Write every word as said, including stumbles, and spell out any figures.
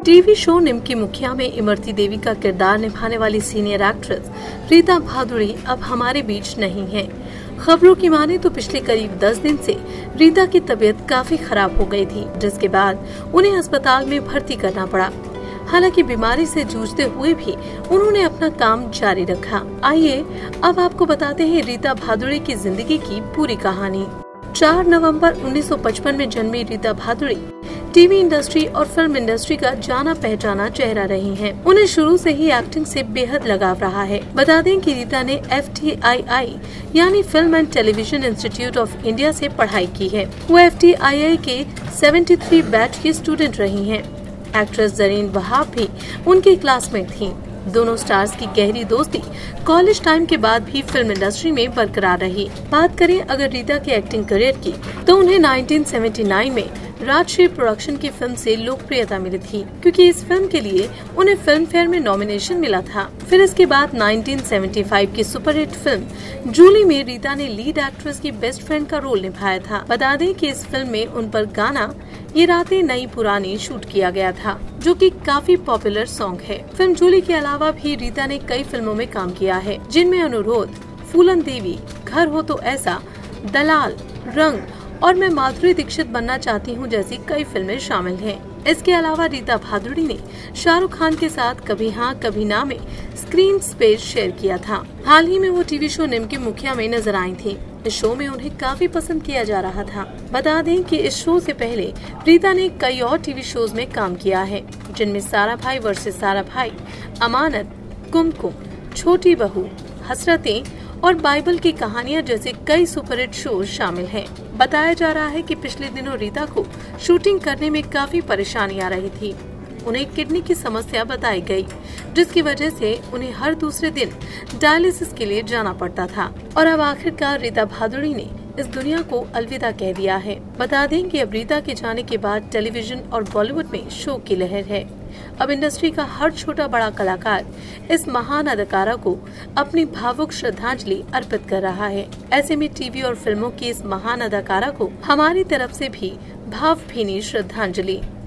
TV show निमकी मुखिया में इमरती देवी का किरदार निभाने वाली सीनियर एक्ट्रेस रीता भादुड़ी अब हमारे बीच नहीं है। खबरों की माने तो पिछले करीब दस दिन से रीता की तबीयत काफी खराब हो गई थी, जिसके बाद उन्हें अस्पताल में भर्ती करना पड़ा। हालांकि बीमारी से जूझते हुए भी उन्होंने अपना काम जारी रखा। आइए अब आपको बताते हैं रीता भादुड़ी की जिंदगी की पूरी कहानी। चार नवंबर उन्नीस सौ पचपन में जन्मी रीता भादुड़ी टीवी इंडस्ट्री और फिल्म इंडस्ट्री का जाना पहचाना चेहरा रही हैं। उन्हें शुरू से ही एक्टिंग से बेहद लगाव रहा है। बता दें कि रीता ने एफ टी आई आई यानी film and television institute of India से पढ़ाई की है। वो एफ टी आई आई के तिहत्तर बैच की स्टूडेंट रही हैं। एक्ट्रेस जरीन वहाब भी उनकी क्लासमेट थीं। दोनों स्टार्स की गहरी दोस्ती कॉलेज टाइम के बाद भी फिल्म इंडस्ट्री में बरकरार रही। बात करें अगर रीता के एक्टिंग करियर की, तो उन्हें उन्नीस सौ उन्यासी में राजश्री प्रोडक्शन की फिल्म से लोकप्रियता मिली थी, क्योंकि इस फिल्म के लिए उन्हें फिल्म फेयर में नॉमिनेशन मिला था। फिर इसके बाद उन्नीस सौ पचहत्तर की सुपरहिट फिल्म जूली में रीता ने लीड एक्ट्रेस की बेस्ट फ्रेंड का रोल निभाया था। बता दें कि इस फिल्म में उन पर गाना ये रातें नई पुरानी शूट किया गया था, जो कि काफी पॉपुलर सॉन्ग है। फिल्म जूली के अलावा भी रीता ने कई फिल्मों में काम किया है, जिनमें अनुरोध, फूलन देवी, घर हो तो ऐसा, दलाल, रंग और मैं माधुरी दीक्षित बनना चाहती हूँ जैसी कई फिल्में शामिल हैं। इसके अलावा रीता भादुड़ी ने शाहरुख खान के साथ कभी हाँ कभी ना में स्क्रीन स्पेस शेयर किया था। हाल ही में वो टीवी शो निमकी मुखिया में नजर आई थी। इस शो में उन्हें काफी पसंद किया जा रहा था। बता दें कि इस शो से पहले रीता ने कई और टीवी शोज में काम किया है, जिनमें सारा भाई वर्सेस सारा भाई, अमानत, कुमकुम, छोटी बहू, हसरतें और बाइबल की कहानियां जैसे कई सुपरहिट शोज शामिल हैं। बताया जा रहा है कि पिछले दिनों रीता को शूटिंग करने में काफी परेशानी आ रही थी। उन्हें किडनी की समस्या बताई गई, जिसकी वजह से उन्हें हर दूसरे दिन डायलिसिस के लिए जाना पड़ता था। और अब आखिरकार रीता भादुड़ी ने इस दुनिया को अलविदा कह दिया है। बता दें कि अब रीता के जाने के बाद टेलीविजन और बॉलीवुड में शोक की लहर है। अब इंडस्ट्री का हर छोटा बड़ा कलाकार इस महान अदाकारा को अपनी भावुक श्रद्धांजलि अर्पित कर रहा है। ऐसे में टीवी और फिल्मों की इस महान अदाकारा को हमारी तरफ से भी भावभीनी श्रद्धांजलि।